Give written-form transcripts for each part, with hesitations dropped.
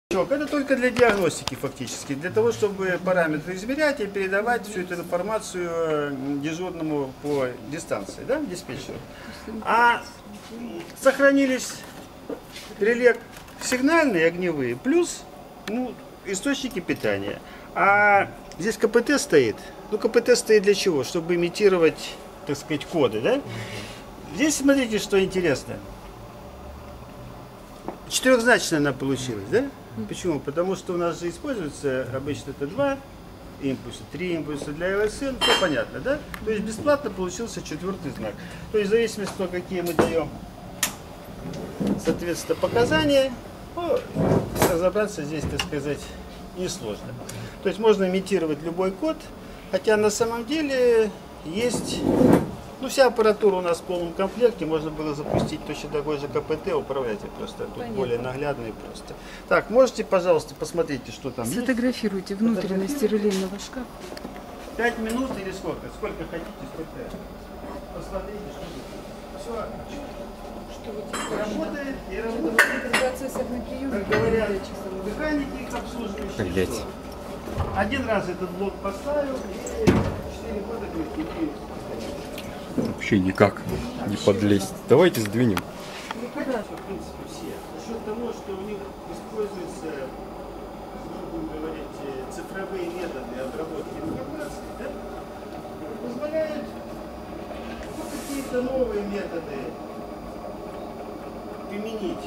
Это только для диагностики фактически, для того, чтобы параметры измерять и передавать всю эту информацию дежурному по дистанции, да, диспетчеру. А сохранились реле сигнальные, огневые, плюс источники питания. А здесь КПТ стоит. Ну, КПТ стоит для чего? Чтобы имитировать, так сказать, коды, да? Здесь смотрите, что интересно. Четырехзначная она получилась, да? Почему? Потому что у нас же используется обычно это 2 импульса, 3 импульса для ЛСН, все понятно, да? То есть бесплатно получился четвертый знак. То есть в зависимости от того, какие мы даем, соответственно, показания, разобраться здесь, так сказать, несложно. То есть можно имитировать любой код, хотя на самом деле есть... вся аппаратура у нас в полном комплекте, можно было запустить точно такой же КПТ, управлять просто, тут более наглядно и просто. Так, можете, пожалуйста, посмотрите, что там сфотографируйте есть? Внутренности релейного шкафа. 5 минут или сколько? Сколько хотите, столько. Посмотрите, что тут. Все работает и работает. Процессор на приеме. Как говорят, механики их обслуживающие. Один раз этот блок поставил, и 4 года не вообще никак не подлезть. Давайте сдвинем. В принципе, все. За счет того, что у них используются, будем говорить, цифровые методы обработки информации, да, позволяют какие-то новые методы применить.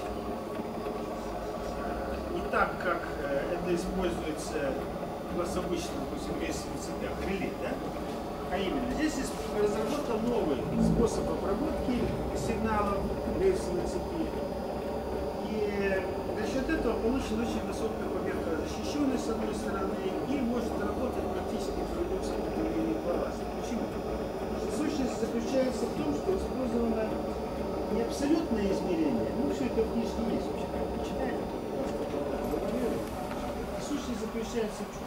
Не так, как это используется у нас обычно, допустим, в цепях реле, да? А именно, здесь разработан новый способ обработки сигналов рельсовой цепи. И за счет этого получен очень высокая поверхностозащищенность с одной стороны и может работать практически в любом сопротивлении балласта. Почему? Сущность заключается в том, что использовано не абсолютное измерение, все это в книжке есть, вообще, как вы читаете, сущность заключается в чем?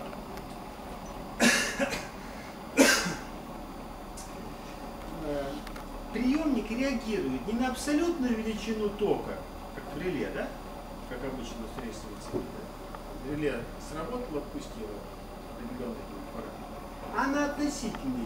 Приемник реагирует не на абсолютную величину тока, как в реле, да? Как обычно в рельсовой цепи. Реле сработало, отпустило определенный параметр, а на относительные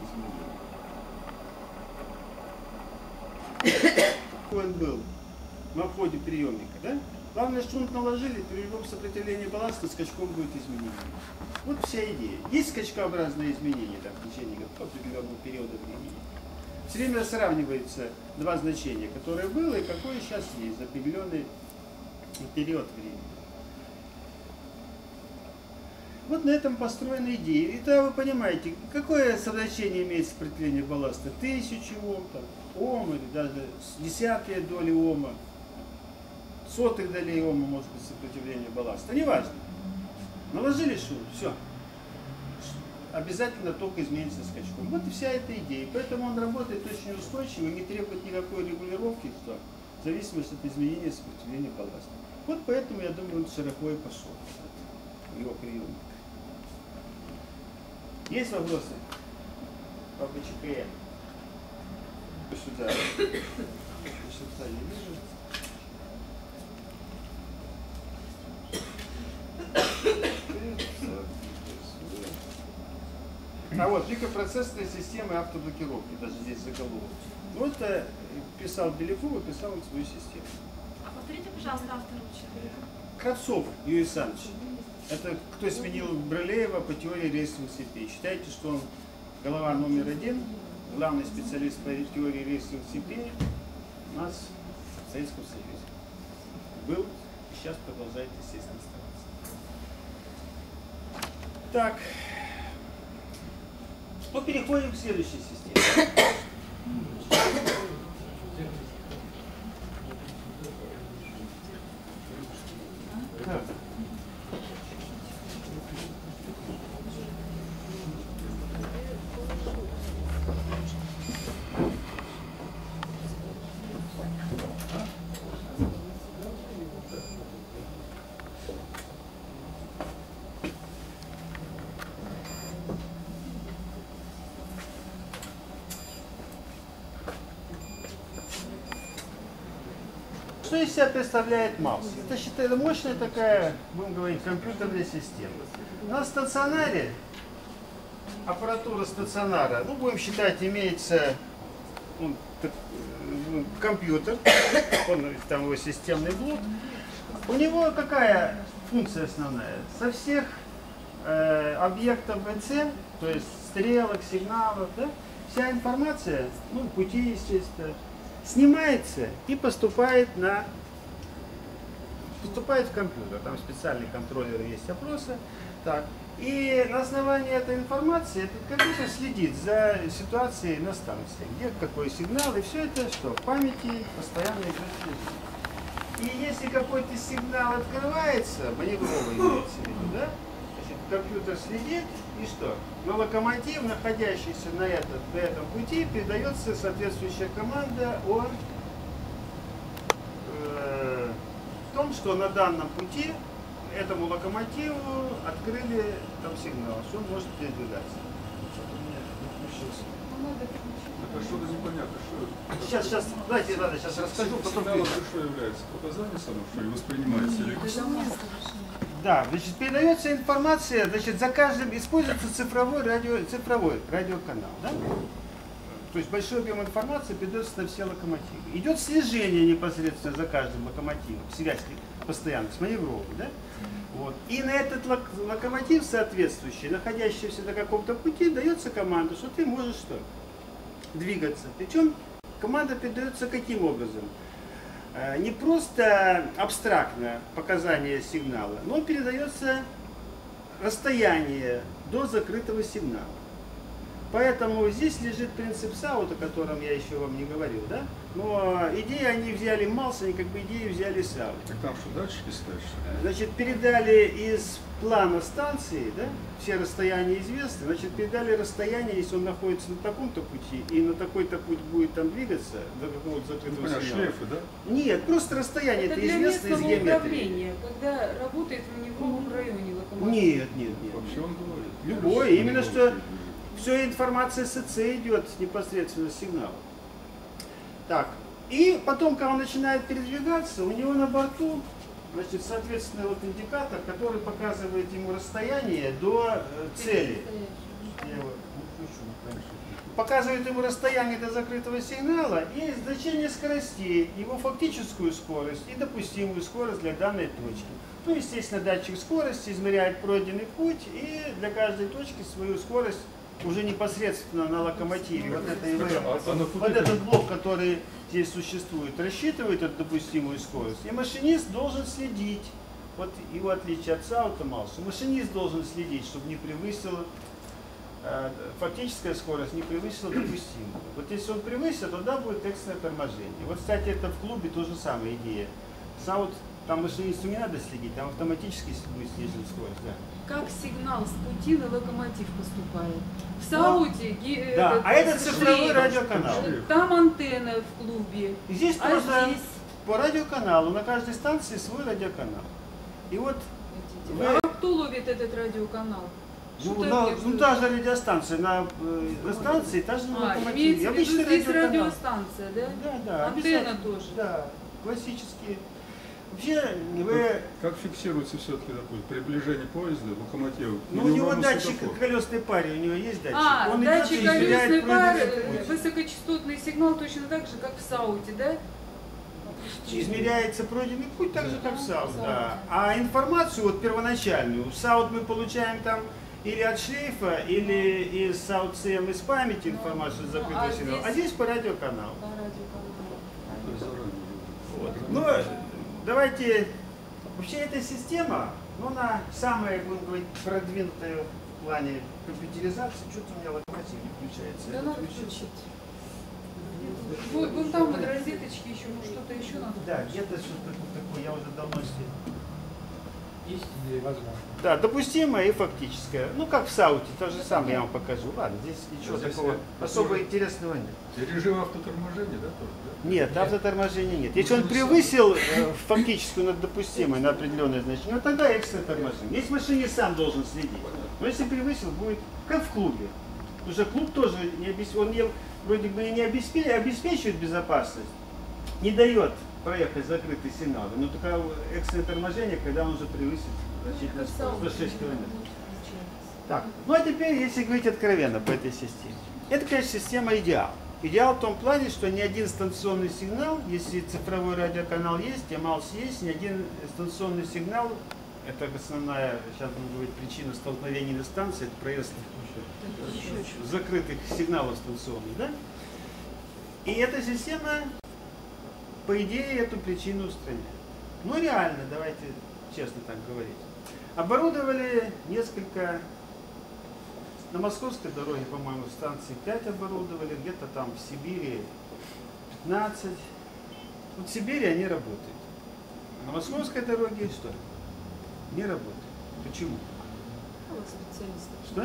изменения. Он был на входе приемника, да? Главное, что он наложили, при любом сопротивлении балласта скачком будет изменение. Вот вся идея. Есть скачкообразные изменения там, в течение определенного периода времени. Все время сравнивается два значения, которое было и какое сейчас есть за определенный период времени. Вот на этом построена идея. И тогда вы понимаете, какое значение имеет сопротивление балласта? 1000 Ом, там, Ом или даже десятые доли Ома, сотых долей Ома может быть сопротивление балласта. Неважно. Наложили шум, все. Обязательно ток изменится скачком. Вот и вся эта идея. Поэтому он работает очень устойчиво и не требует никакой регулировки, что в зависимости от изменения сопротивления балласта. Вот поэтому, я думаю, он широко и пошел. Его приемник. Есть вопросы по БЧКН? Сюда. Сюда не вижу. А вот микропроцессорные системы автоблокировки, даже здесь заголовок. Вот писал Беляков, писал он свою систему. А повторите, пожалуйста, автора учителя. Кравцов Юрий Александрович. Это кто сменил Брылеева по теории рельсовых цепей. Считайте, что он голова номер 1, главный специалист по теории рельсовых цепей у нас в Советском Союзе. Был и сейчас продолжает, естественно, оставаться. Так. Ну, переходим к следующей системе. Что что из себя представляет Маус? Это, считаю, мощная такая, будем говорить, компьютерная система. На стационаре, аппаратура стационара, ну, будем считать, имеется компьютер, там его системный блок. У него какая функция основная? Со всех объектов ВЦ, то есть стрелок, сигналов, да, вся информация, ну, пути, естественно, снимается и поступает в компьютер. Там специальный контроллер есть опроса. Так. И на основании этой информации этот компьютер следит за ситуацией на станции, где какой сигнал, и все это что? В памяти постоянно идет слежение. И если какой-то сигнал открывается, маневровый имеется в виду, да? Значит, компьютер следит, и что? На локомотив, находящийся на этом пути, передается соответствующая команда о том, что на данном пути этому локомотиву открыли там сигнал, что он может передвигаться. Это что-то непонятно, что это? Сейчас, давайте, ладно, сейчас расскажу, потом сигналом что является? Показания само, что ли, воспринимается? Или... Да, значит, передается информация, значит, за каждым используется цифровой радиоканал, да? То есть большой объем информации передается на все локомотивы. Идет слежение непосредственно за каждым локомотивом, связь постоянно с маневровой, да? Вот. И на этот локомотив соответствующий, находящийся на каком-то пути, дается команда, что ты можешь что? Двигаться. Причем команда передается каким образом? Не просто абстрактно показание сигнала, но передается расстояние до закрытого сигнала. Поэтому здесь лежит принцип САУТ, о котором я еще вам не говорил, да? Но идеи они взяли Малс, они как бы идею взяли САУТ. Так там что, датчики стоят? Значит, передали из плана станции, да, все расстояния известны, значит, передали расстояние, если он находится на таком-то пути, и на такой-то путь будет там двигаться, до какого-то закрытого сигнала. Шлейфы, да? Нет, просто расстояние это для известно из местного геометрии. управления, когда работает в маневровом районе локомотив. Нет. Вообще он говорит. Любое, именно что вся информация с ЦЦ идет непосредственно с сигнала. Так, и потом, когда он начинает передвигаться, у него на борту, значит, соответственно, вот индикатор, который показывает ему расстояние до цели. Я его включу, показывает ему расстояние до закрытого сигнала и значение скоростей, его фактическую скорость и допустимую скорость для данной точки. Ну, естественно, датчик скорости измеряет пройденный путь и для каждой точки свою скорость уже непосредственно на локомотиве. Вот, вот этот блок, который здесь существует, рассчитывает эту допустимую скорость. И машинист должен следить. Вот его отличие от САУТа Малса. Машинист должен следить, чтобы не превысила фактическая скорость, не превысила допустимую. Вот если он превысит, тогда будет экстренное торможение. Вот, кстати, это в клубе тоже самая идея. САУТ, там машинисту не надо следить, там автоматически будет снижена скорость. Да. Как сигнал с пути на локомотив поступает? В САУТе да, а это цифровой радиоканал. Там антенна в клубе. И здесь а просто здесь... по радиоканалу, на каждой станции свой радиоканал. И вот А кто ловит этот радиоканал? та же радиостанция, на станции, та же на локомотиве. Имеется в виду здесь радиостанция, да? Да. Антенна тоже. Да, классические. Вообще, вы... Как фиксируется все-таки такое приближение поезда, локомотива? Ну, у него датчик колесной паре, у него есть датчик. Он датчик идет и измеряет колесной пары, пройденный путь. высокочастотный сигнал точно так же, как в САУТе, да? Измеряется пройденный путь так же, как в САУТ, да. А информацию вот первоначальную, в САУТ мы получаем там или от шлейфа, или из САУТ-СМ из памяти информацию закрытого сигнала, а здесь по радиоканалу. Вот. Ну, давайте, вообще эта система, ну, она самая, будем говорить, продвинутая в плане компьютеризации. Что-то у меня локомотив не включается. Да надо включить. Вон там вот розеточки еще, может что-то еще надо? Да, где-то что-то такое, я уже давно сидел. Есть или возможно? Да, допустимое и фактическое. Ну, как в САУТе, то же самое я вам покажу. Ладно, здесь ничего здесь такого особо интересного нет. И режим автоторможения, да, тоже? Да? Нет, автоторможения нет. Если он превысил фактическую над допустимой на определенное значение, ну тогда экстренное торможение. Если машинист сам должен следить. Но если превысил, будет как в клубе. Потому что клуб тоже не вроде бы не обеспечивает безопасность, не дает проехать закрытый сигнал. Но только экстренное торможение, когда он уже превысит значительно скорость 6 километров. Так, ну а теперь, если говорить откровенно по этой системе. Это, конечно, система идеал. Идеал в том плане, что ни один станционный сигнал, если цифровой радиоканал есть, МАУС есть, ни один станционный сигнал, это основная, сейчас будем говорить, причина столкновений на станции, это проезд закрытых сигналов станционных, да? И эта система, по идее, эту причину устраняет. Ну реально, давайте честно так говорить. Оборудовали несколько, на Московской дороге, по-моему, станции 5 оборудовали, где-то там в Сибири 15. Вот в Сибири они работают. На Московской дороге что? Не работают. Почему? Что?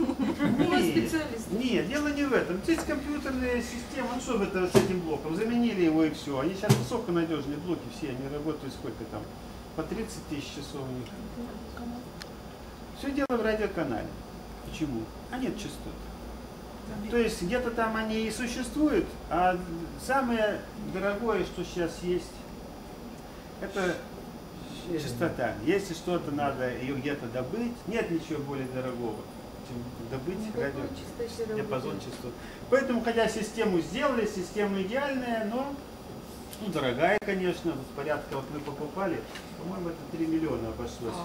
Нет, дело не в этом. Здесь компьютерная система, ну что это с этим блоком? Заменили его и все. Они сейчас высоконадежные блоки все, они работают сколько там? По 30 тысяч часов у них. Все дело в радиоканале. Почему? А нет частот. То есть где-то там они и существуют, а самое дорогое, что сейчас есть, это частота. Если что-то надо ее где-то добыть, нет ничего более дорогого, чем добыть диапазон частот. Поэтому, хотя систему сделали, система идеальная, но ну, дорогая, конечно, вот порядка, вот мы покупали, по-моему, это 3 миллиона обошлось.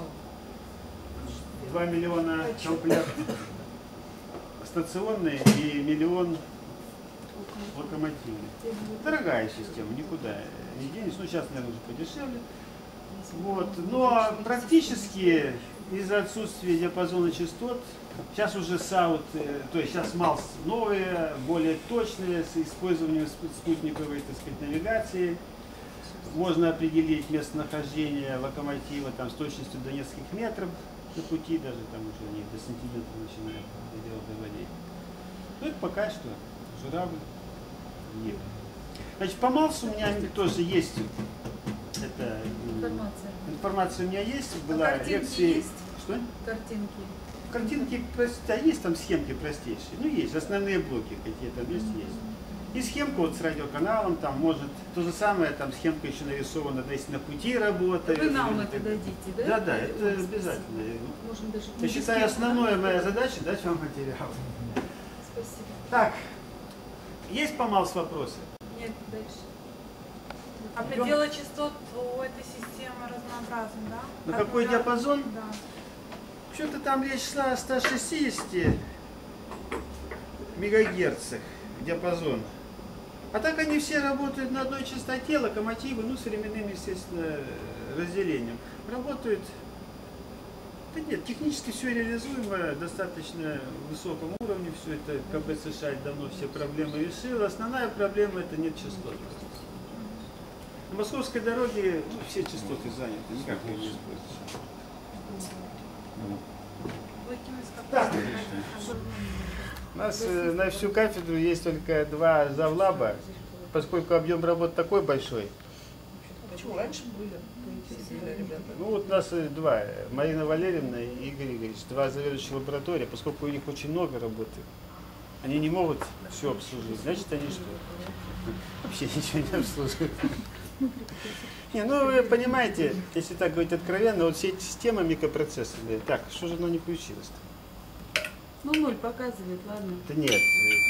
2 миллиона комплект стационный и 1 миллион локомотивный. Дорогая система, никуда не денешь. Ну, сейчас, наверное, уже подешевле. Вот. Но практически из-за отсутствия диапазона частот, сейчас уже САУТ, то есть сейчас МАЛС новые, более точные, с использованием спутниковой, так сказать, навигации. Можно определить местонахождение локомотива там, с точностью до нескольких метров на пути, даже там уже они до сантиметра начинают это дело доводить. Ну это пока что журавль нет. Значит, по МАЛСу у меня тоже есть это, информация у меня есть, была лекция. Есть? Что? Картинки. Картинки есть, там схемки простейшие. Ну есть, основные блоки какие-то есть. И схемка вот с радиоканалом, там может то же самое, там схемка еще нарисована, если на пути работает. Вы нам это дадите, да? Да, да, это обязательно. Можем даже Я считаю, основная моя задача дать вам материал. Спасибо. Так, есть по МАЛС вопросы? Нет, дальше. А пределы частот у этой системы разнообразны, да? На какой диапазон? Да. Что-то там речь шла о 160 мегагерцах диапазон. А так они все работают на одной частоте, локомотивы, ну, с временным, естественно, разделением. Работают, да нет, технически все реализуемо, достаточно высоком уровне, все это КБ США давно все проблемы решило. Основная проблема это нет частот. На Московской дороге ну, все частоты заняты, никак ее не используют. Так. У нас на всю кафедру есть только 2 завлаба, поскольку объем работы такой большой. Почему раньше были ребята? Ну вот у нас 2, Марина Валерьевна и Игорь Игоревич, 2 заведующих лаборатории, поскольку у них очень много работы, они не могут все обслужить, значит они что? Вообще ничего не обслуживают. Не, ну вы понимаете, если так говорить откровенно, вот все эти системы микропроцессорные, так, что же оно не включилось-то? Ну, 0 показывает, ладно. Да нет,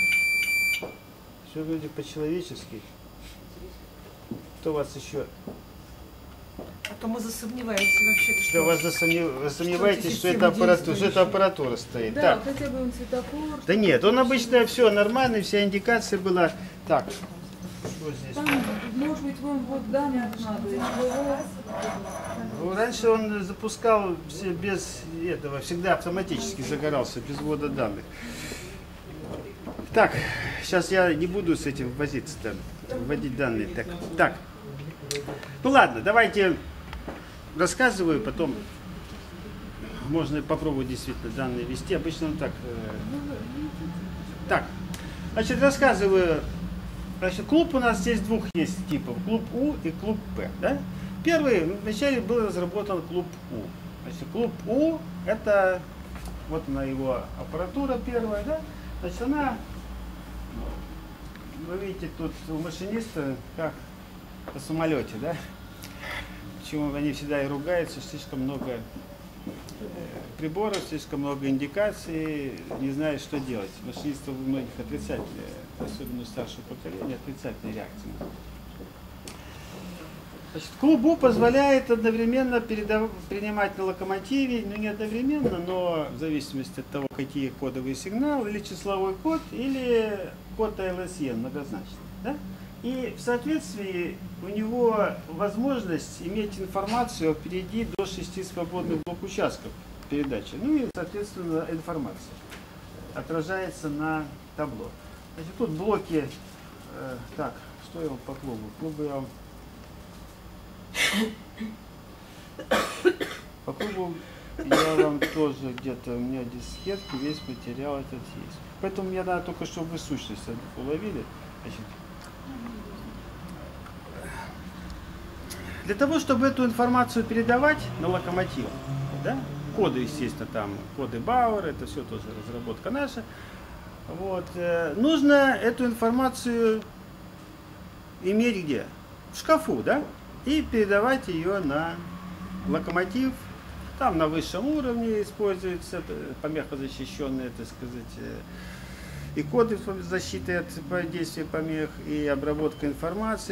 все вроде по-человечески. Кто у вас еще? А то мы засомневаемся вообще. Что у вас вы сомневаетесь, что это аппаратура стоит? Да, Так. хотя бы он светофор. Да нет, он обычно все нормально, вся индикация была. Так, что здесь? Там, может быть, вам вот данных надо. Ну, раньше он запускал все без этого, всегда автоматически загорался, без ввода данных. Так, сейчас я не буду с этим возиться, там, вводить данные. Так. Ну ладно, давайте рассказываю, потом можно попробовать действительно данные ввести. Обычно он так. Так, значит, рассказываю. Значит, клуб у нас здесь 2 есть типов. Клуб У и клуб П. Да? Первый, вначале был разработан клуб У. Значит, клуб У это вот она его аппаратура первая, да? Значит, она, вы видите, тут у машиниста как на самолете, да? Почему они всегда и ругаются, слишком много приборов, слишком много индикаций, не знают, что делать. Машинистов у многих отрицательные, особенно у старшего поколения, отрицательные реакции. Значит, клубу позволяет одновременно принимать на локомотиве, ну не одновременно, но в зависимости от того, какие кодовые сигналы, или числовой код, или код ALSN многозначный. Да? И в соответствии у него возможность иметь информацию впереди до 6 свободных блок-участков передачи. Ну и, соответственно, информация отражается на табло. Значит, тут блоки, так, что я вам по клубу? Клубы я вам... По клубу я вам тоже где-то, у меня дискетки, весь материал этот есть. Поэтому мне надо только, чтобы вы сущность уловили. Значит, для того, чтобы эту информацию передавать на локомотив, да, коды, естественно, там, коды Бауэр, это все тоже разработка наша, вот, нужно эту информацию иметь где? В шкафу, да, и передавать ее на локомотив. Там на высшем уровне используются помехозащищенные, так сказать, и коды защиты от действия помех, и обработка информации,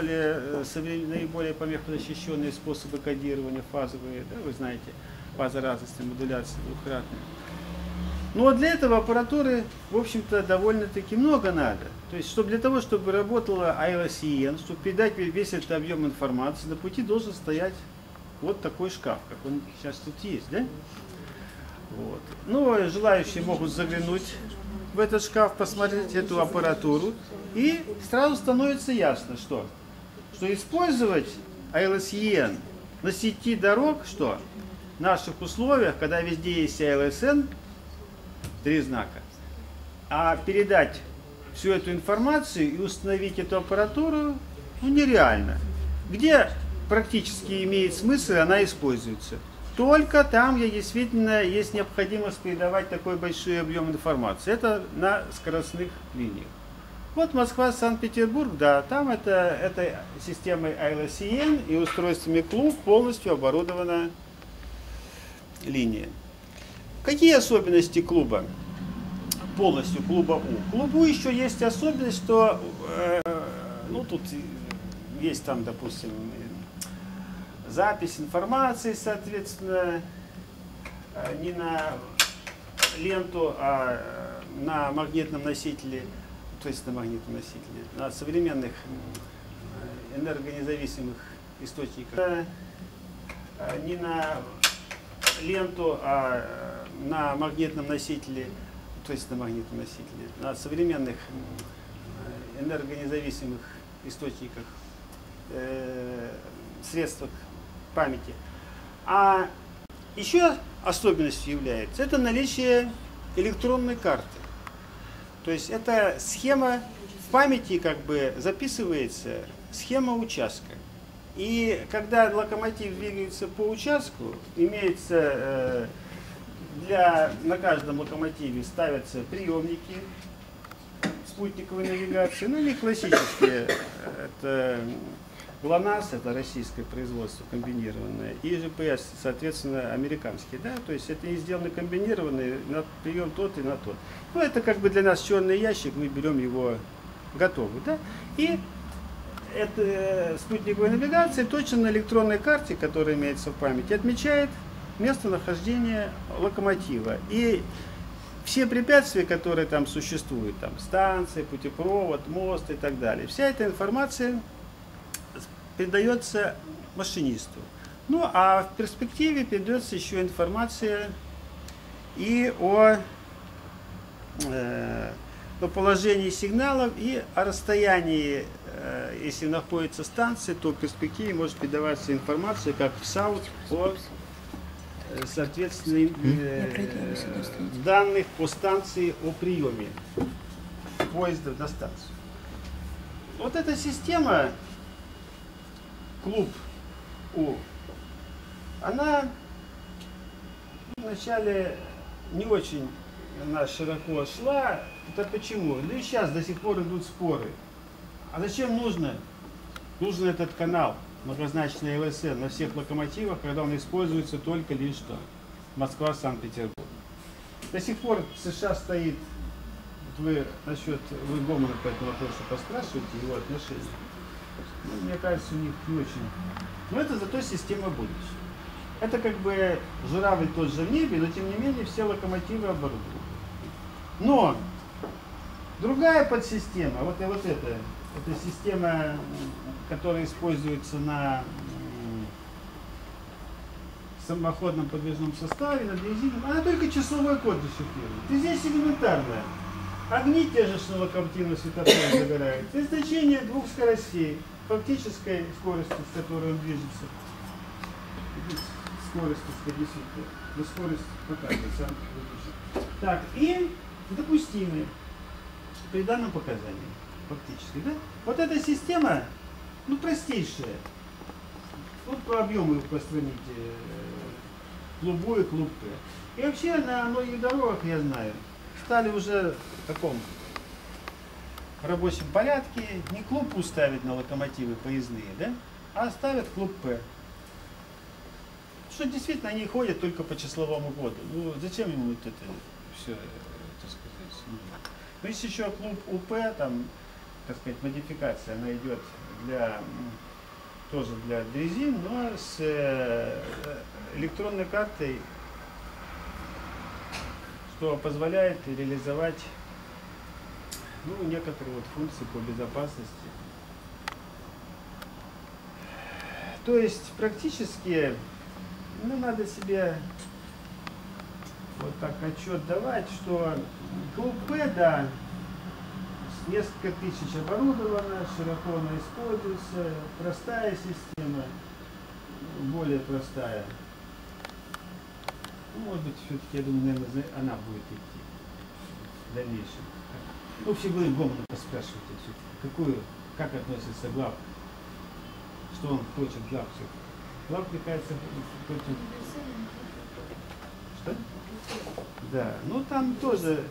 наиболее помехозащищенные способы кодирования, фазовые, да, вы знаете, фаза разности, модуляция двухкратная. Но для этого аппаратуры, в общем-то, довольно-таки много надо. То есть, для того, чтобы работала ALSN, чтобы передать весь этот объем информации, на пути должен стоять вот такой шкаф, как он сейчас тут есть, да? Вот. Ну, желающие могут заглянуть в этот шкаф, посмотреть эту аппаратуру, и сразу становится ясно, что использовать ALSN на сети дорог, что в наших условиях, когда везде есть ALSN, 3 знака, а передать всю эту информацию и установить эту аппаратуру, ну, нереально. Где практически имеет смысл, она используется. Только там, где действительно есть необходимость передавать такой большой объем информации. Это на скоростных линиях. Вот Москва, Санкт-Петербург, да, там этой системой ALSN и устройствами клуб полностью оборудована линия. Какие особенности клуба? Полностью клуба У. Клубу еще есть особенность, что ну, тут есть там, допустим, запись информации, соответственно, не на ленту, а на магнитном носителе, то есть на магнитном носителе, на современных энергонезависимых источниках. Не на ленту, а на магнитном носителе, то есть на магнитном носителе, на современных энергонезависимых источниках, средствах памяти. А еще особенностью является это наличие электронной карты. То есть это схема в памяти, как бы записывается схема участка. И когда локомотив двигается по участку, имеется на каждом локомотиве ставятся приемники спутниковой навигации, ну не классические, это ГЛОНАСС, это российское производство комбинированное, и GPS, соответственно, американские, да, то есть это не сделаны комбинированные, на прием тот и на тот. Ну это как бы для нас черный ящик, мы берем его готовый, да, и эта спутниковая навигация точно на электронной карте, которая имеется в памяти, отмечает местонахождение локомотива. И все препятствия, которые там существуют, там станция, путепровод, мост и так далее, вся эта информация передается машинисту. Ну а в перспективе передается еще информация и о положении сигналов и о расстоянии. Если находится станция, то в перспективе может передаваться информация, как в САУТ, о соответственно данных по станции о приеме поездов на станцию. Вот эта система клуб У, она вначале не очень широко шла. Это почему? Да и сейчас до сих пор идут споры. А зачем нужно нужен этот канал, многозначный ЛСН, на всех локомотивах, когда он используется только лишь что Москва, Санкт-Петербург. До сих пор США стоит, вот вы насчет, вы Гомона по этому вопросу поспрашиваете, его отношения. Ну, мне кажется, у них не очень. Но это зато система будущего. Это как бы журавль тот же в небе, но тем не менее все локомотивы оборудованы. Но другая подсистема, вот это система, которая используется на самоходном подвижном составе, на дрезине, она только часовой код дешифрирует. И здесь элементарно. Огни те же, что локомотивного светофора загорают. И значение двух скоростей. Фактической скорости, с которой он движется. Скорость, но скорость показывается. Так, и допустимые при данном показании. Фактически, да? Вот эта система, ну, простейшая. Вот по объему построить клуб У и клуб П. И вообще на многих дорогах, я знаю, стали уже в таком рабочем порядке не клуб У ставить на локомотивы поездные, да? А ставят клуб П. Что действительно они ходят только по числовому коду. Ну, зачем ему вот это все, так сказать, нужно? Ну, есть еще клуб УП, там, так сказать, модификация, она идет для, тоже для дрезин, но с электронной картой, что позволяет реализовать, ну, некоторые вот функции по безопасности. То есть практически, ну, надо себе вот так отчет давать, что клуб П, да, несколько тысяч оборудовано, широко она используется, простая система, более простая. Ну, может быть, все-таки, я думаю, наверное, она будет идти в дальнейшем. Ну, все вы Гомона поспрашивайте, как относится глав, что он хочет глав. Глав приказывается против... Что? Да, ну там тоже...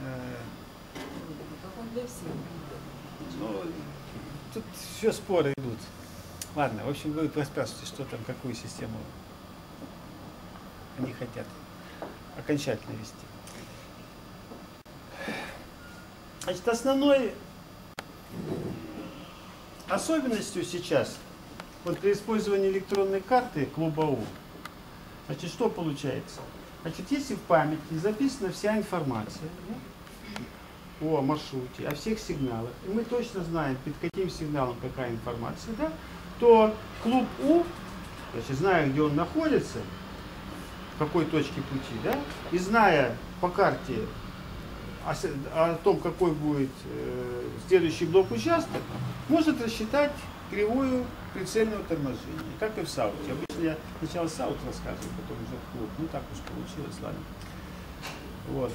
Ну, тут все споры идут. Ладно, в общем, вы спрашиваете, что там, какую систему они хотят окончательно вести. Значит, основной особенностью сейчас, вот при использовании электронной карты клуба У, значит, что получается? Значит, если в памяти записана вся информация о маршруте, о всех сигналах, и мы точно знаем, перед каким сигналом какая информация, да, то клуб У, значит, зная, где он находится, в какой точке пути, да, и зная по карте о том, какой будет следующий блок участок, может рассчитать кривую прицельного торможения, как и в Сауте. Обычно я сначала Саут рассказываю, потом уже в клуб. Ну так уж получилось, ладно. Вот.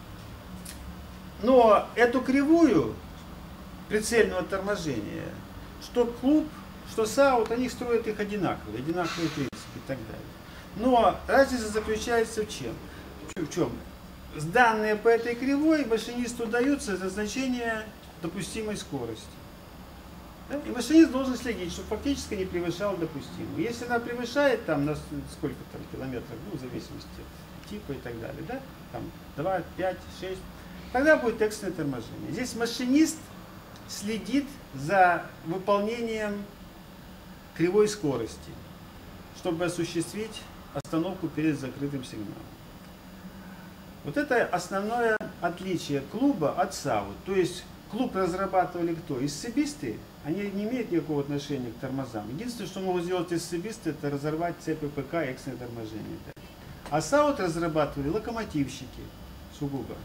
Но эту кривую прицельного торможения, что клуб, что Саут, они строят их одинаковые принципы и так далее. Но разница заключается в чем? В чем? Данные по этой кривой машинисту даются за значение допустимой скорости. Да? И машинист должен следить, чтобы фактически не превышал допустимую. Если она превышает там на сколько там километров, ну, в зависимости от типа и так далее, да? Там 2, 5, 6, тогда будет экстренное торможение. Здесь машинист следит за выполнением кривой скорости, чтобы осуществить остановку перед закрытым сигналом. Вот это основное отличие клуба от САУ. То есть клуб разрабатывали кто? Иссыбисты, они не имеют никакого отношения к тормозам. Единственное, что могут сделать иссыбисты, это разорвать цепь ППК и экстренное торможение. А САУ разрабатывали локомотивщики, сугубо.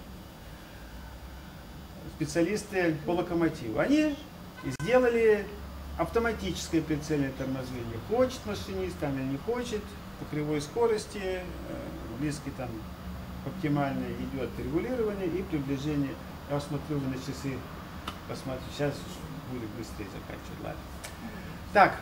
Специалисты по локомотиву. Они сделали автоматическое прицельное торможение. Хочет машинист, там или не хочет, по кривой скорости, близкий там оптимально идет регулирование и приближение. Я вас смотрю на часы, посмотрю, сейчас будет быстрее заканчивать. Ладно. Так,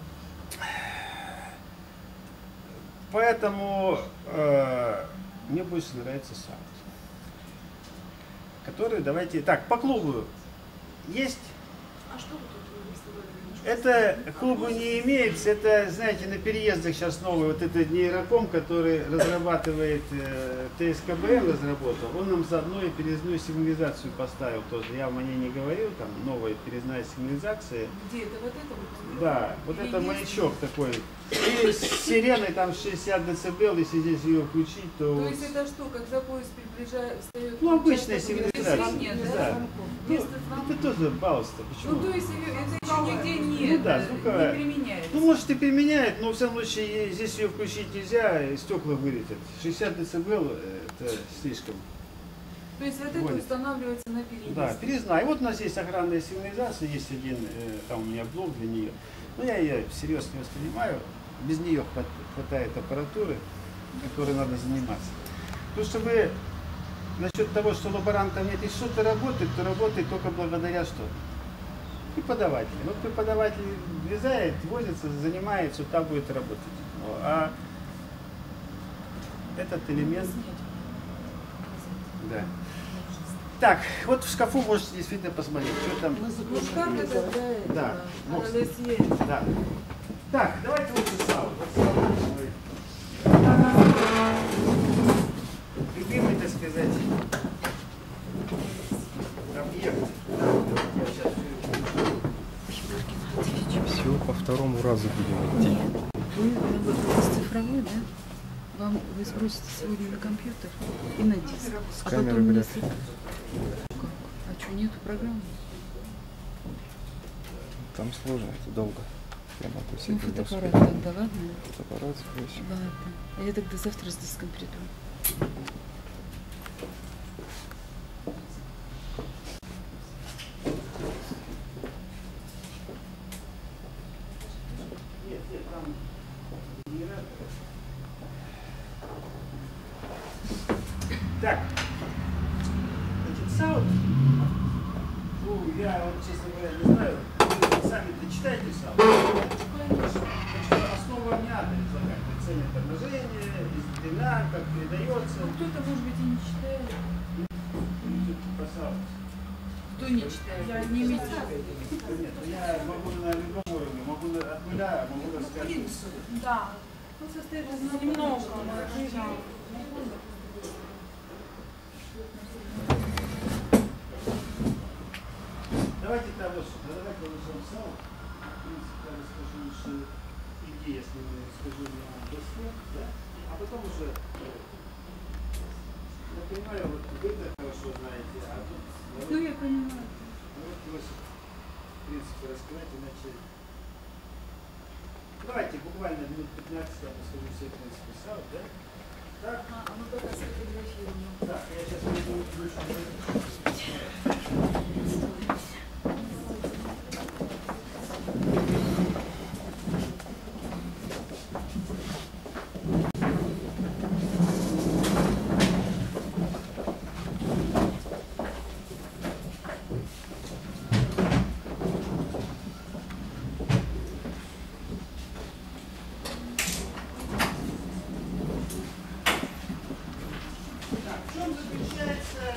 поэтому мне больше нравится Саут, который, давайте, так, по клубу есть А что вы тут установили? Это клубу не имеется, это, знаете, на переездах сейчас новый, вот этот нейроком, который разрабатывает ТСКБМ, разработал, он нам заодно и переездную сигнализацию поставил тоже. Я вам о ней не говорил, там новая переездная сигнализация. Где это? Вот это вот? Да, вот это маячок такой. И с сиреной там 60 дБ, если здесь ее включить, то... То есть это что, когда поезд приближает, встает? Ну, обычная сигнализация. сигнализация. Нет, Да. да? Ну, Вместо звонка. это тоже балласт-то, почему? Ну, то есть это еще нигде нет, Ну да, звуковая. не применяется. Ну, может и применяет, но в самом случае здесь ее включить нельзя, и стекла вылетят. 60 дБ это слишком. То есть вот это Гонит. устанавливается на переезд. Да, переездная. И вот у нас есть охранная сигнализация, есть один, там у меня блок для нее. Но я ее всерьез не воспринимаю. Без нее хватает аппаратуры, которой надо заниматься. То, что вы насчет того, что лаборантов нет и что-то работает, то работает только благодаря что? Преподавателю. Вот преподаватель влезает, возится, занимается, там будет работать. Ну, а этот элемент... Да. Так, вот в шкафу можете действительно посмотреть, что там. Ну, шкаф это, Да, да, бокс. это Да. Так, давайте лучше саунд. Любимый, так сказать, объект. Я сейчас Все по второму разу будем идти. Вы работаете с цифровой, да? Вы сбросите сегодня на компьютер и на диск. С А камеры потом вряд если... ли. Как? А что, нету программы? Там сложно, это долго. Я могу Ну, себе не фотоаппарат успеть. тогда, ладно? Фотоаппарат сбросим. Ладно. А я тогда завтра с диском приду. Нет, там генератор. Так. Значит, саунд. Ну, я вот, честно говоря, не знаю. Вы сами-то читаете саунд? Основа не надо излагать. Цели торможения, длина, как передается. Ну, кто-то, может быть, и не читает. По саунду. Кто не читает? Я не видела. Нет, я могу на любом уровне, могу от нуля, могу рассказать. Да. Он состоит из Немного. Давайте того, давайте лучше саунд. В принципе, я расскажу лучше идеи, если не скажу на доске, да? А потом уже, я понимаю, вот вы-то хорошо знаете, а тут... Ну, я понимаю. Вот просит, в принципе, рассказать, иначе... Давайте буквально минут 15 я расскажу все, в принципе, саунд, да? Так, А мы пока сфотографируем. так, я сейчас пойду включу. В чем заключается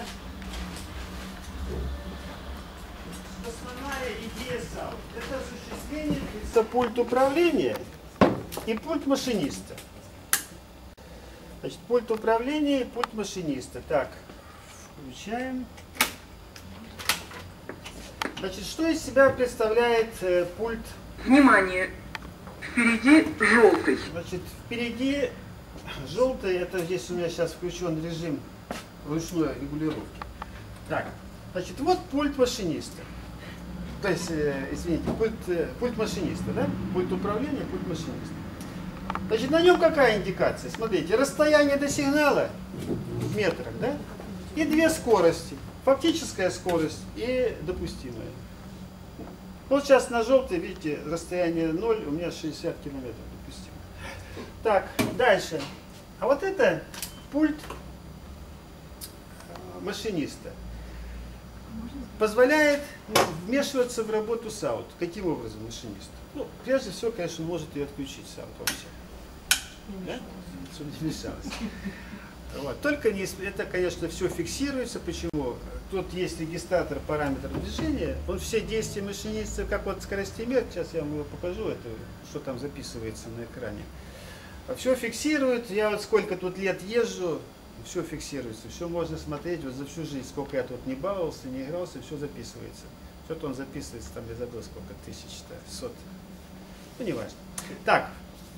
основная идея саунд? Это осуществление пульт управления и пульт машиниста. Значит, пульт управления и пульт машиниста. Так, включаем. Значит, что из себя представляет пульт? Внимание! Впереди желтый. Значит, впереди желтый, это здесь у меня сейчас включен режим ручной регулировки. Так, значит, вот пульт машиниста. То есть, извините, пульт машиниста, да? Пульт управления, пульт машиниста. Значит, на нем какая индикация? Смотрите, расстояние до сигнала в метрах, да? И две скорости. Фактическая скорость и допустимая. Вот сейчас на желтый, видите, расстояние 0, у меня 60 километров допустимо. Так, дальше. А вот это пульт машиниста. Позволяет вмешиваться в работу саунд. Каким образом машинист? Ну, прежде всего, конечно, может и отключить саунд вообще. Да? Чтобы не мешалось. Вот. Только не, это, конечно, все фиксируется. Почему? Тут есть регистратор параметров движения. Он все действия машиниста, как вот скоростимер, сейчас я вам его покажу, это, что там записывается на экране. Все фиксирует. Я вот сколько тут лет езжу, все фиксируется. Все можно смотреть вот за всю жизнь, сколько я тут не баловался, не игрался, все записывается. Что-то он записывается, там я забыл сколько, тысяч-то, сот. Ну, не важно. Так.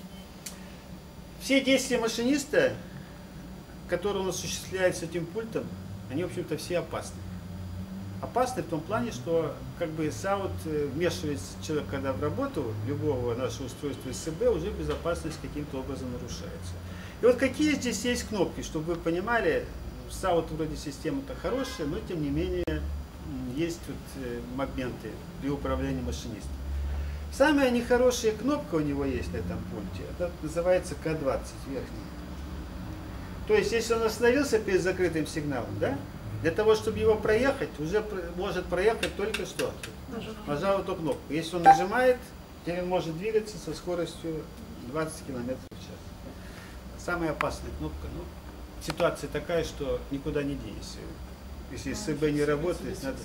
Все действия машиниста, которые он осуществляет с этим пультом, они, в общем-то, все опасны. Опасны в том плане, что как бы саут вмешивается человек, когда в работу любого нашего устройства СБ, уже безопасность каким-то образом нарушается. И вот какие здесь есть кнопки, чтобы вы понимали, саут вроде система-то хорошая, но тем не менее есть вот моменты при управлении машинистом. Самая нехорошая кнопка у него есть на этом пульте, это называется К20 верхний. То есть, если он остановился перед закрытым сигналом, да, для того, чтобы его проехать, уже может проехать только что, нажав эту кнопку. Если он нажимает, теперь он может двигаться со скоростью 20 км в час. Самая опасная кнопка. Ну, ситуация такая, что никуда не денешься. Если СБ не работает, надо...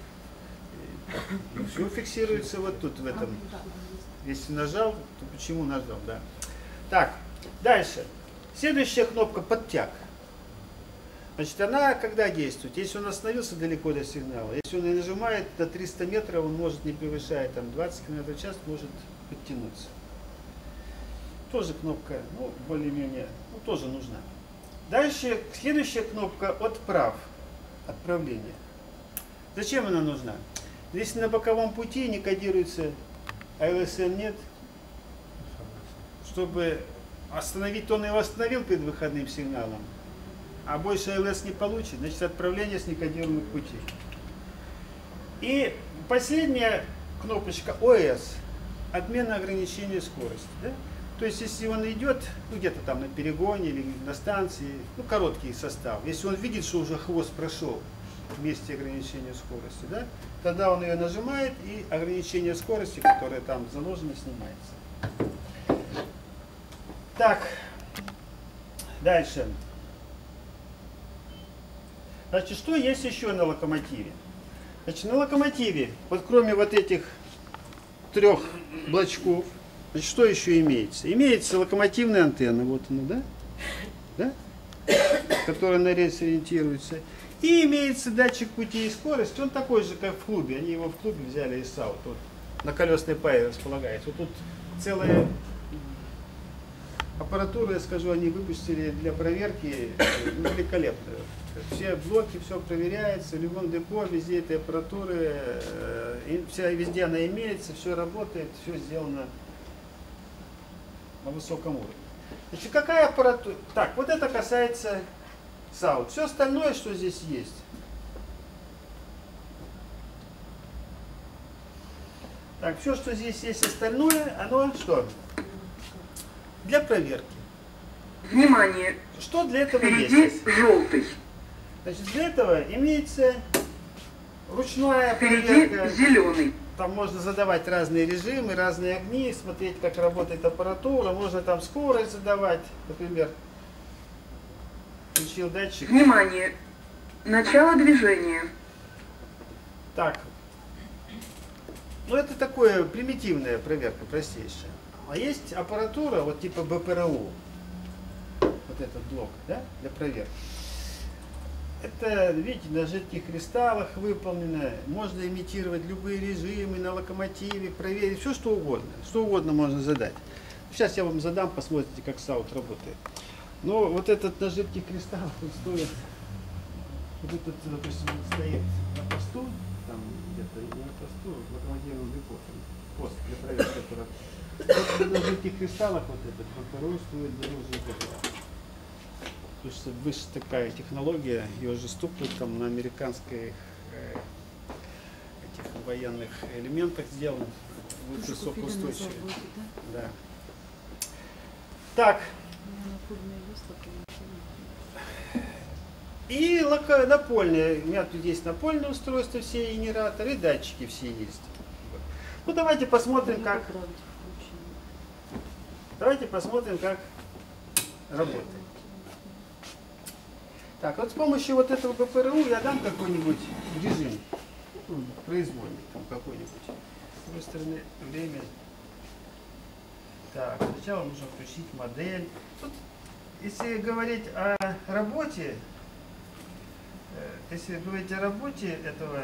Ну, все фиксируется вот тут, в этом. Если нажал, то почему нажал, да. Так, дальше. Следующая кнопка подтяг. Значит, она когда действует? Если он остановился далеко до сигнала, если он нажимает до 300 метров, он может, не превышая там 20 км в час, может подтянуться. Тоже кнопка, ну, более-менее, ну, тоже нужна. Дальше, следующая кнопка отправ, отправление. Зачем она нужна? Если на боковом пути не кодируется, а ЛСН нет, чтобы остановить, то он его остановил перед выходным сигналом, а больше ЛС не получит, значит отправление с некодируемых путей. И последняя кнопочка ОС, отмена ограничения скорости. Да? То есть если он идет, ну где-то там на перегоне или на станции, ну короткий состав, если он видит, что уже хвост прошел в месте ограничения скорости, да, тогда он ее нажимает, и ограничение скорости, которое там заложено, снимается. Так, дальше. Значит, что есть еще на локомотиве? Значит, на локомотиве, вот кроме вот этих 3 блочков, значит, что еще имеется? Имеется локомотивная антенна, вот она, да? Которая на рельс ориентируется. И имеется датчик пути и скорости, он такой же, как в клубе. Они его в клубе взяли из саут. Вот, на колесной паре располагается. Вот тут целая аппаратура, я скажу, они выпустили для проверки великолепную. Все блоки, все проверяется, в любом депо, везде этой аппаратуры, везде она имеется, все работает, все сделано на высоком уровне. Значит, какая аппаратура? Так, вот это касается саут. Все остальное, что здесь есть. Так, все, что здесь есть остальное, оно что? Для проверки. Внимание! Что для этого Впереди есть? желтый. Значит, для этого имеется ручная Впереди проверка. зеленый. Там можно задавать разные режимы, разные огни, смотреть, как работает аппаратура. Можно там скорость задавать, например. Включил датчик. Внимание! Начало движения. Так. Ну, это такое примитивная проверка, простейшая. А есть аппаратура, вот типа БПРУ. Вот этот блок, да, для проверки. Это, видите, на жидких кристаллах выполнено. Можно имитировать любые режимы на локомотиве, проверить все, что угодно. Что угодно можно задать. Сейчас я вам задам, посмотрите, как саут работает. Но вот этот на жидких кристаллах он стоит, вот этот, допустим, стоит на посту, там где-то на посту, в локомотивном депо, пост для проверки аппаратуры. Вот на жидких кристаллах вот этот БПРУ стоит дороже этого. Потому что выше такая технология, ее же стукнут там на американских этих военных элементах сделан, высокоустойчивый. Да. Так. И напольные, у меня тут есть напольные устройства, все генераторы, и датчики все есть. Ну давайте посмотрим, как работает. Так, вот с помощью вот этого ГПРУ я дам какой-нибудь режим, ну, произвольный там какой-нибудь. С другой стороны, время. Так, сначала нужно включить модель. Тут, если говорить о работе, этого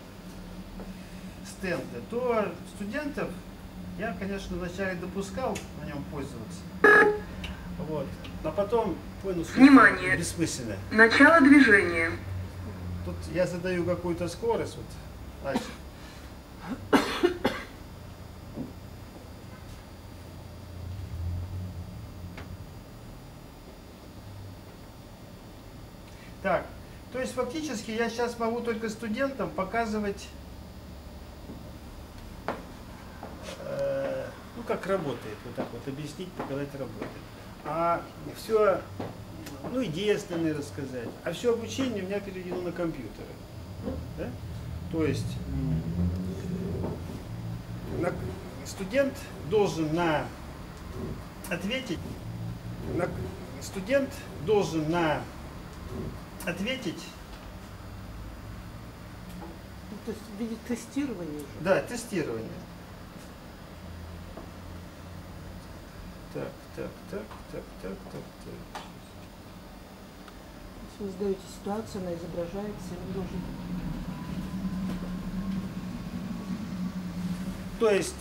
стенда, то студентов я, конечно, вначале допускал на нем пользоваться. Вот. Но потом понял, что Внимание! это бессмысленно. Начало движения. Тут я задаю какую-то скорость. Вот, дальше. Так, то есть фактически я сейчас могу только студентам показывать, ну как работает, вот так вот объяснить, показать работает. А все, ну идеи основные рассказать. А все обучение у меня переведено на компьютеры. Да? То есть студент должен ответить, Ну, то есть в виде тестирования уже. Да, тестирование. Так. Если вы создаете ситуацию, она изображается, и он должен... То есть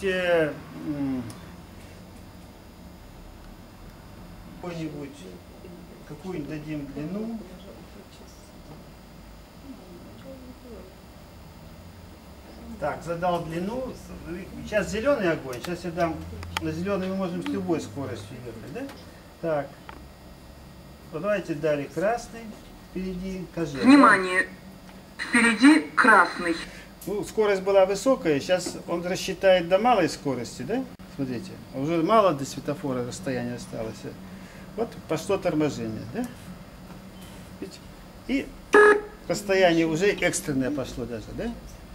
какую-нибудь дадим длину. Так, задал длину. Сейчас зеленый огонь. Сейчас я дам на зеленый, мы можем с любой скоростью ехать, да? Так. Ну, давайте дали красный впереди. Кажи. Внимание! Впереди красный. Ну, скорость была высокая, сейчас он рассчитает до малой скорости, да? Смотрите, уже мало до светофора расстояния осталось. Вот пошло торможение, да? Видите? И расстояние уже экстренное пошло даже, да?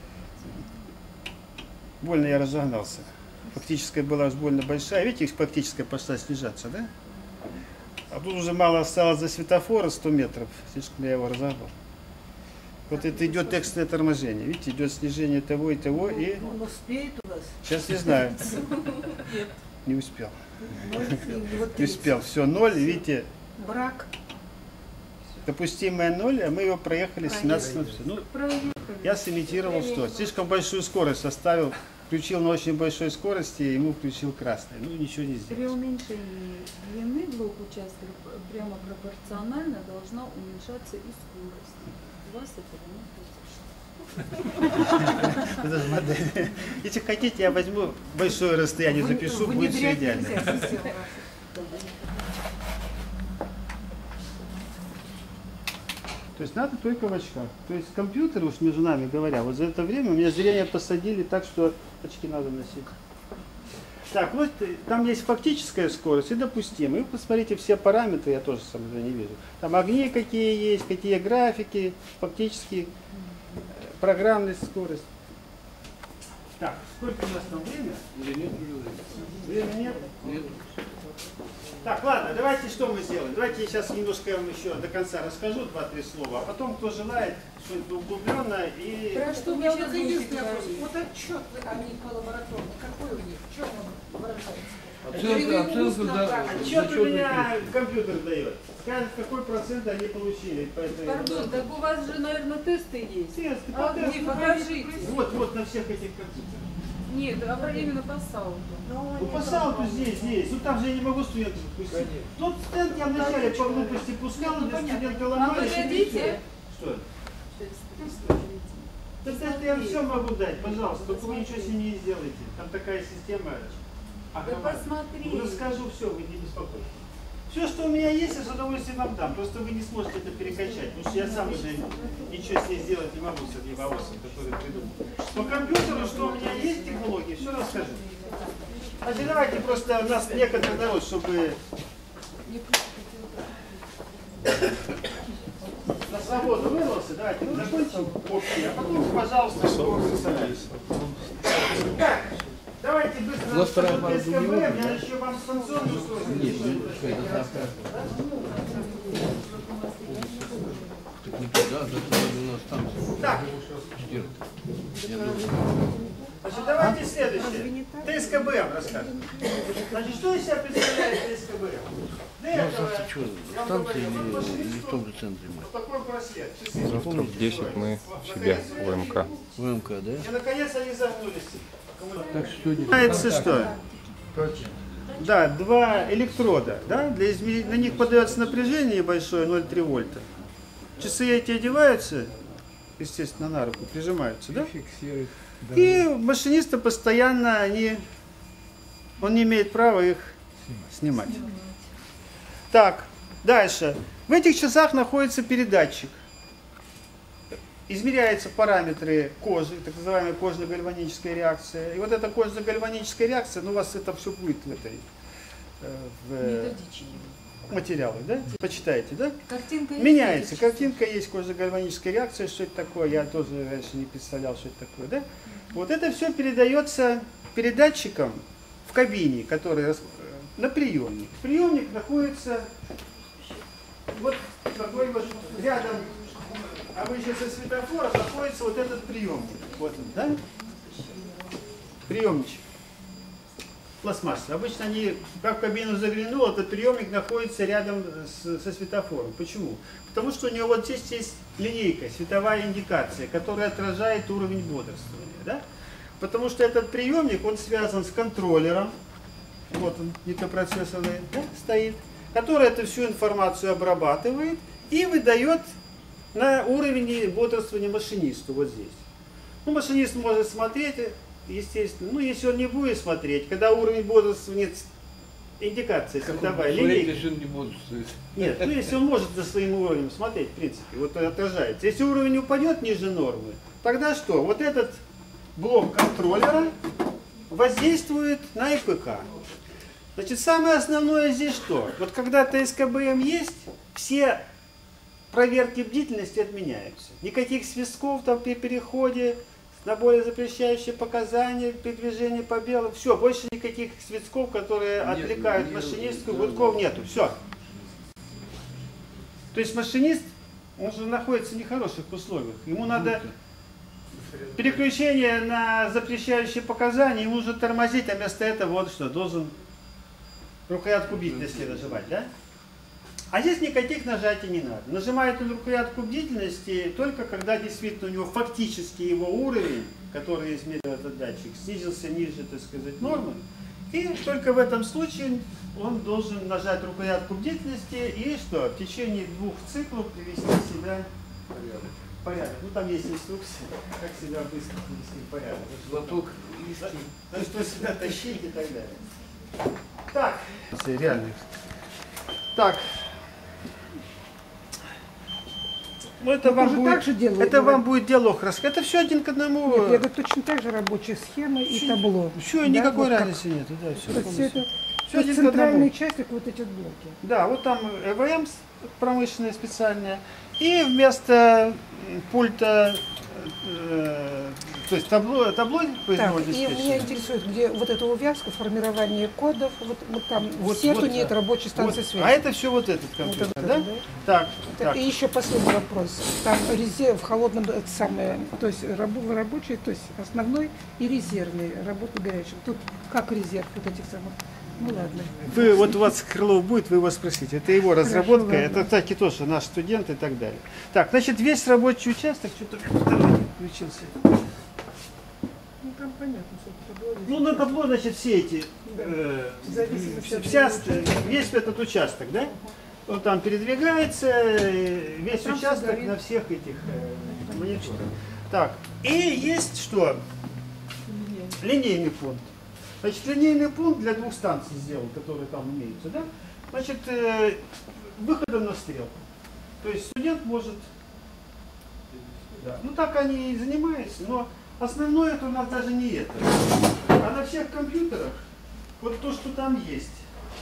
Больно я разогнался. Фактическая была уж больно большая. Видите, фактическая пошла снижаться, да? А тут уже мало осталось до светофора, 100 метров. Слишком я его разогнал. Вот это идет экстренное торможение. Видите, идет снижение того и того. И... Он успеет у вас? Сейчас не знаю. Нет. Не успел. Вот Не успел. Все, 0. Видите, брак. допустимое 0, а мы его проехали 17 на все. Ну, я сымитировал что? Слишком большую скорость оставил. Включил на очень большой скорости, и ему включил красный. Ну, ничего не При сделал. уменьшении длины двух участков прямо пропорционально должна уменьшаться и скорость. У вас этого не произошло. Это же модель. Если хотите, я возьму большое расстояние, запишу, будет все идеально. То есть надо только в очках. То есть компьютер, уж между нами говоря, вот за это время у меня зрение посадили так, что очки надо носить. Так, вот там есть фактическая скорость и допустимая. Вы посмотрите все параметры, я тоже сам не вижу. Там огни какие есть, какие графики, фактически программная скорость. Так, сколько у нас там время? Время нет? Нет. Так, ладно, давайте что мы сделаем? Давайте я сейчас немножко вам еще до конца расскажу 2-3 слова, а потом, кто желает, что-нибудь углубленное и... Про что вы сейчас единственный вопрос. Вот отчет о них по лаборатории, какой у них, в чем он выражается? Отчет у меня компьютер дает. Скажет, какой процент они получили. Пардон, так у вас же, наверное, тесты есть. Тесты, А где, покажите. Вот на всех этих компьютерах. Нет, а именно по сауту. Ну, по сауту здесь. Ну, там же я не могу студентов пустить. Тот стенд я вначале по глупости пускал, где студенты ломали. Погодите. Что? Это я все могу дать, пожалуйста, только вы ничего себе не сделаете. Там такая система. Вы посмотрите. Расскажу все, вы не беспокойтесь. Все, что у меня есть, я с удовольствием вам дам. Просто вы не сможете это перекачать, потому что я сам уже ничего с ней сделать не могу, с этим вопросом, который придумал. По компьютеру, что у меня есть технологии, все расскажу. Значит, давайте просто у нас некоторый народ, чтобы на свободу вырвался, давайте закончим общий, а потом, пожалуйста, так, давайте быстро СКБ, я еще вам станционную устройство. Так. Значит, давайте следующее. ТСКБМ расскажем. Значит, что из себя представляет ТСКБМ? Для этого я вам говорил, вот машинисту вот такой браслет. Часы. Завтра в 10 мы в себя в МК. ВМК, да? И наконец они загнулись. Так что сегодня... Знаете что? Да, два электрода, да? На них подается напряжение небольшое, 0,3 вольта. Часы эти одеваются, естественно, на руку, прижимаются, да? Фиксирует. Да. И машиниста постоянно он не имеет права их снимать. Так, дальше. В этих часах находится передатчик. Измеряются параметры кожи, так называемая кожно-гальваническая реакция. И вот эта кожно-гальваническая реакция, ну у вас это все будет в материалах, да? Почитайте, да? Картинка есть? Меняется. Картинка есть, кожно-гальваническая реакция, что это такое. Я тоже раньше не представлял, что это такое, да? Вот это все передается передатчиком в кабине, который на приемник. Приемник находится вот такой вот рядом, обычно со светофора находится вот этот приемник. Вот он, да? Приемничек. Пластмасса. Обычно они, как в кабину заглянул, этот приемник находится рядом со светофором. Почему? Потому что у него вот здесь есть линейка, световая индикация, которая отражает уровень бодрствования. Да? Потому что этот приемник, он связан с контроллером, вот он, микропроцессорный, да, стоит, который эту всю информацию обрабатывает и выдает на уровень бодрствования машинисту, вот здесь. Ну, машинист может смотреть, естественно, ну, если он не будет смотреть, когда уровень бодрствования, индикация, световая линейка. Нет, ну, если он может за своим уровнем смотреть, в принципе, вот отражается. Если уровень упадет ниже нормы, тогда что? Вот этот блок контроллера воздействует на ИПК. Значит, самое основное здесь что? Вот когда ТСКБМ есть, все проверки бдительности отменяются. Никаких свистков там при переходе, на более запрещающие показания, при движении по белым. Все, больше никаких свистков, которые отвлекают машинистку, гудков нету. Все. То есть машинист, он же находится в нехороших условиях. Ему надо переключение на запрещающие показания, ему нужно тормозить, а вместо этого вот что, должен рукоятку бдительности нажимать, да? А здесь никаких нажатий не надо. Нажимает он рукоятку бдительности только когда действительно у него фактически его уровень, который измерил этот датчик, снизился ниже, так сказать, нормы. И только в этом случае он должен нажать рукоятку бдительности и что? В течение 2 циклов привести себя в порядок. Ну там есть инструкция, как себя быстро привести в порядок. Лоток, что себя тащить и так далее. Так, реально. Так. Ну, это вам будет, же делают, это вам будет диалог рассказать. Это все один к одному. Нет, я говорю, точно так же рабочая схема и табло. Все, Да, никакой вот разницы нет. Да, все это все один к одному. центральная часть, как вот эти блоки. Да, вот там ЭВМ промышленная специальная. И вместо пульта, то есть табло Так, производит и меня интересует, где вот эта увязка, формирование кодов, вот там Вот, сету вот, нет, рабочей станции вот, связи. а это все вот этот компьютер, Вот да? этот, да? Так, Так, так. и еще последний вопрос. Там резерв в холодном, это самое, то есть рабочий, то есть основной и резервный, работа горячим. Тут как резерв вот этих самых? Ну ладно. Вы, вот у вас Крылов будет, вы его спросите. Это его разработка, ладно. это, кстати, тоже наш студент и так далее. Так, значит, весь рабочий участок, что-то включился. Ну там понятно, что это было. Ну, на табло, значит, все эти, В зависимости от весь этот участок, да? Он там передвигается, весь Там участок всё горит. на всех этих мониторах. Так, и есть что? Линейный пункт. Значит, линейный пункт для 2 станций сделан, которые там имеются, да? Значит, выходом на стрелку. То есть студент может... Да. Ну, так они и занимаются, но основное это у нас даже не это. А на всех компьютерах вот то, что там есть.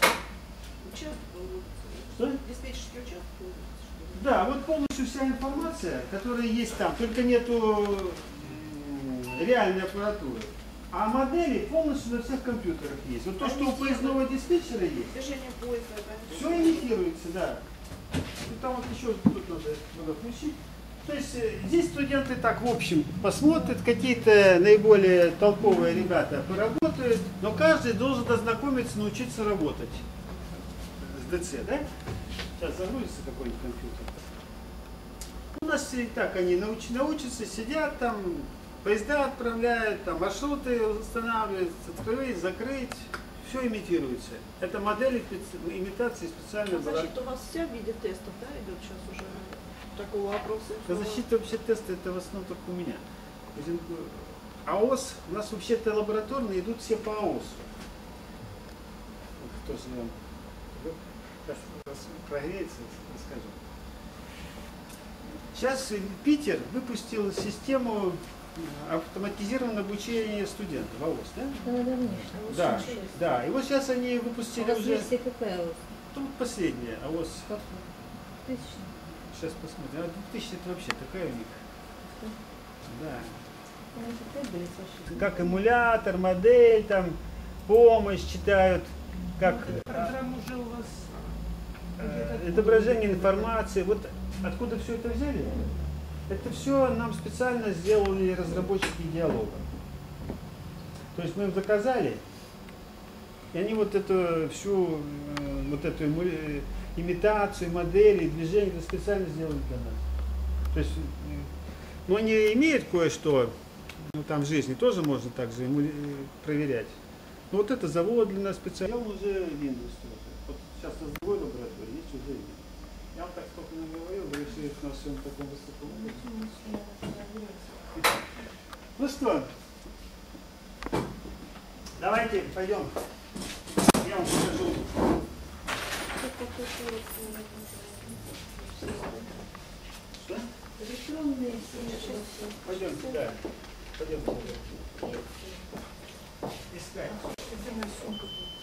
Что? Диспетчерский участок? Да, вот полностью вся информация, которая есть там, только нету реальной аппаратуры. А модели полностью на всех компьютерах есть. Вот то, что у поездного диспетчера есть, Движение поезда, да? все имитируется, да. И там вот еще тут надо включить. То есть здесь студенты так, в общем, посмотрят, какие-то наиболее толковые ребята поработают, но каждый должен ознакомиться, научиться работать с ДЦ, да? Сейчас загрузится какой-нибудь компьютер. У нас и так они научатся, сидят там, поезда отправляют, там маршруты устанавливают, открыть, закрыть, все имитируется. Это модели имитации специально. Значит, у вас вся в виде тестов, да, идет сейчас уже такого опроса? Защита вообще теста это в основном только у меня. АОС, у нас вообще-то лабораторные идут все по АОСу. Кто же вам прогреется, расскажу. Сейчас Питер выпустил систему автоматизированного обучения студентов, АОС, да? Да, да. И вот сейчас они выпустили уже... какая АОС? Тут последняя АОС. Тысячная. Сейчас посмотрим. А 2000 это вообще такая у них. Да. Как эмулятор, модель, там, помощь читают, как Программа уже у вас отображение информации. Вот откуда все это взяли? Это все нам специально сделали разработчики диалога. То есть мы им заказали, и они вот эту всю вот эту имитацию, модели, движения это специально сделали для нас. То есть, ну они имеют кое-что, ну там в жизни тоже можно также проверять. Но вот это завод для нас специально. Я уже Windows тоже. Вот сейчас у нас другой лаборатории, есть уже Windows. Я вам так сколько не говорил, вы решили на всем таком высоком уровне. Ну что, давайте пойдем. Я вам покажу. Что? Пойдем сюда. Пойдем сюда. Искать.